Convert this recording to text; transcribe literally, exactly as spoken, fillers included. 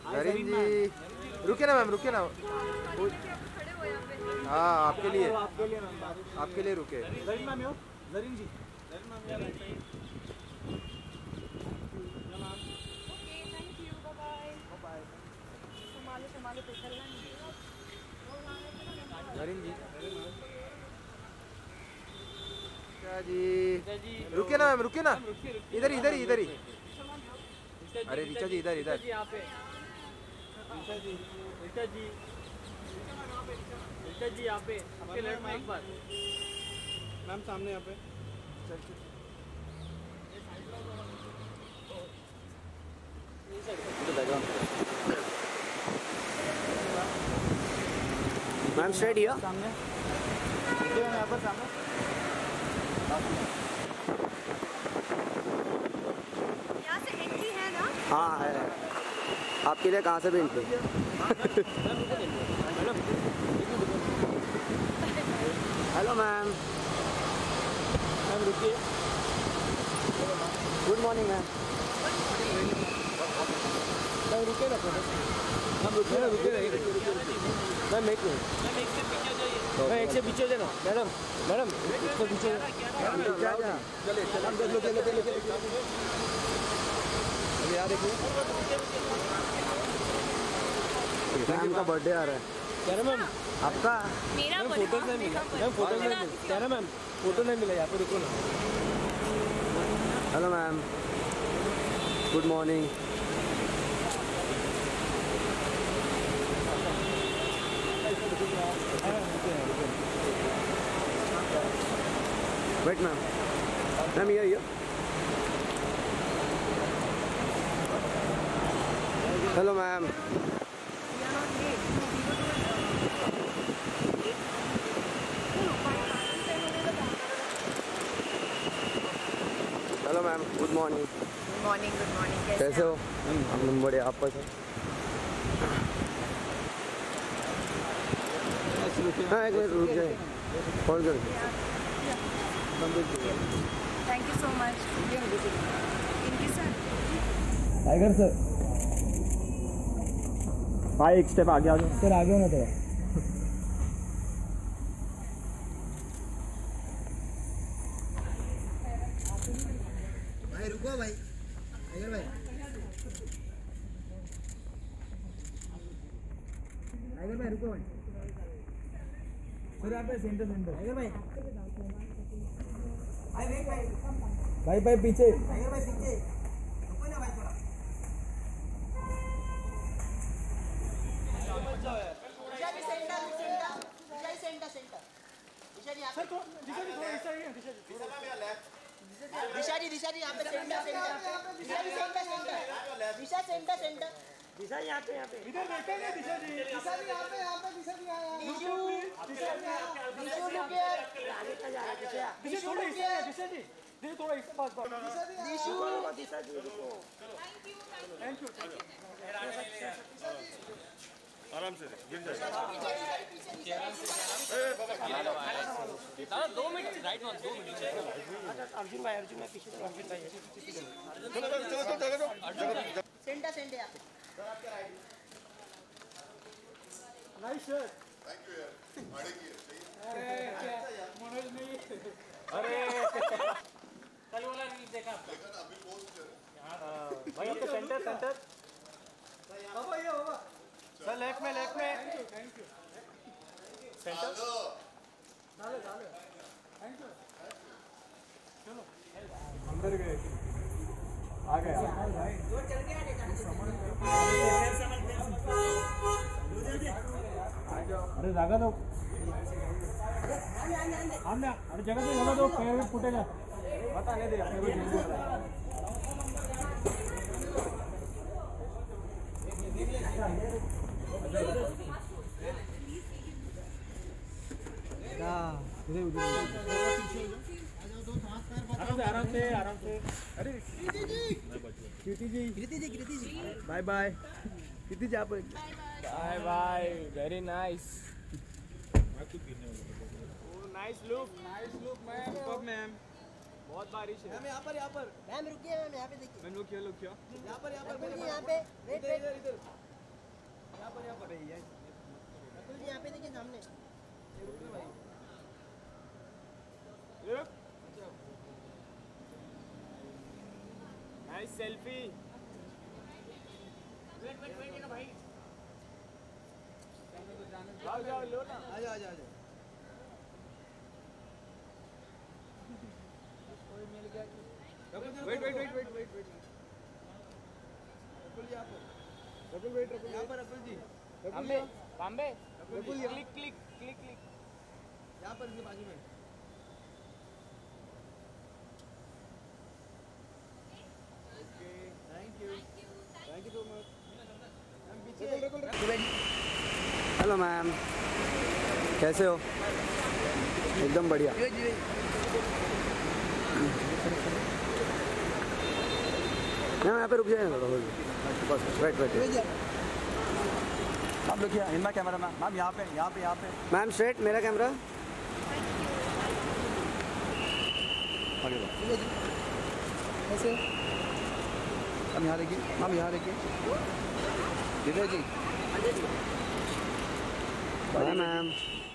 Narine जी रुके ना ma'am, रुके ना। हाँ आपके लिए, आपके लिए मैम, आपके लिए रुके। Zareen ma'am yo, Zareen ji, Zareen ma'am यार। Okay thank you, bye bye bye. संभालो संभालो, फिसलना नहीं। नरीन जी जी रुके ना मैम, रुके ना। इधर इधर ही, इधर ही। अरे ऋचा जी इधर इधर। यहाँ पे ऋचा जी, ऋचा जी, ऋचा जी यहाँ पे आपके लेफ्ट में एक बार मैम, सामने यहाँ पे। मैम स्ट्रेट हियर सामने यहाँ पर सामने। यहाँ से एंट्री है ना? हाँ है, आपके लिए कहाँ से भी एंट्री। हेलो मैम, मैम रुकिए। Good morning ma'am. मैम रुके ना, मैम रुके ना, रुके ना, मैम एक मिनट, मैम एक से पीछे देना मैडम, मैडम एक से पीछे देना। चले चले चलो चलो चलो चलो। अभी यार देखिए मैम का बर्थडे आ रहा है। क्या ना मैम आपका? मेरा मैम फोटोज नहीं मिला, मैम फोटोज नहीं मिला। क्या ना मैम, फोटो नहीं मिला यहाँ पे, रुको ना। Hello ma'am, good morning. Wait ma'am, ma'am ये ये hello ma'am. Hello ma'am, good morning. Good morning, good morning. कैसे हो? हम बड़े, आप कैसे? हाँ एक मिनट रुक जाए, फोन कर। Thank you so much. Thank you sir. Tiger sir, भाई एक स्टेप आगे आ जाओ सर, आगे होना थोड़ा। भाई रुको भाई, टाइगर भाई, टाइगर भाई रुको भाई। सर यहाँ पे सेंटर सेंटर। टाइगर भाई, भाई भाई भाई, भाई भाई पीछे। टाइगर भाई पीछे रुको ना भाई थोड़ा। दिशा जी, दिशा जी यहाँ पे centre, centre, Disha ji centre, centre, Disha centre, centre, Disha यहाँ पे, यहाँ पे इधर देखेंगे दिशा जी, दिशा जी यहाँ पे, यहाँ पे दिशा जी आया, दिशु, दिशा जी आया, दिशु रुके, आगे का जा रहा है दिशा, दिशा थोड़ा इसे, दिशा जी, दिशा थोड़ा इसे पास पास। दिशु, दिशा जी रुको। Thank you, thank you. आराम से गिर जाए। दो मिनट राइट वन, दो मिनट। अर्जुन भाई, अर्जुन भाई पीछे, अर्जुन भाई सेंटर, सेंटर यहाँ पे। Nice shot. थैंक यू यार, माड़े की है, सही है। मनोज नहीं। अरे कल वाला रील देखा देखा ना अभी पोस्ट कर। भाई आपका सेंटर, सेंटर। बाबा ये बाबा सर, लेफ्ट में, लेफ्ट में। Thank you. सेंटर डाले डाले। Thank you. चलो अंदर गए, आ गए भाई। अरे जागा दो, हमने अरे जगह दो, जगह दो, पैर में फूटेगा। बताने दे अपने को। आराम से, आराम से। अरे कृति जी, कृति जी, कृति जी, कृति जी, बाय बाय। कृति जी आप bye bye. Very nice, nice look, nice look ma'am, superb ma'am. बहुत बारिश है मैम, यहाँ पर, यहाँ पर। मैम रुकिए, मैम यहाँ पे देखिए, मैम लोग क्या, लोग क्या? यहाँ पर, यहाँ पर, यहाँ पे, वेट, वेट, इधर गाइस सेल्फी जाओ जाओ लो ना आजा आजा आजा wait wait wait wait wait wait Rakul ji यहाँ पर रकुल वेट रकुल यहाँ पर Rakul ji Bombay Bombay click click click click यहाँ पर इसके बाजू में thank you thank you so much hello ma'am कैसे हो एकदम बढ़िया मैम यहाँ पे रुक जाए बस वेट वेट मैम देखिए इनका कैमरा मैम मैम यहाँ पे यहाँ पे यहाँ पे मैम स्ट्रेट मेरा कैमरा कैसे हम यहाँ देखिए हम यहाँ देखिए दिव्या जी बाय मैम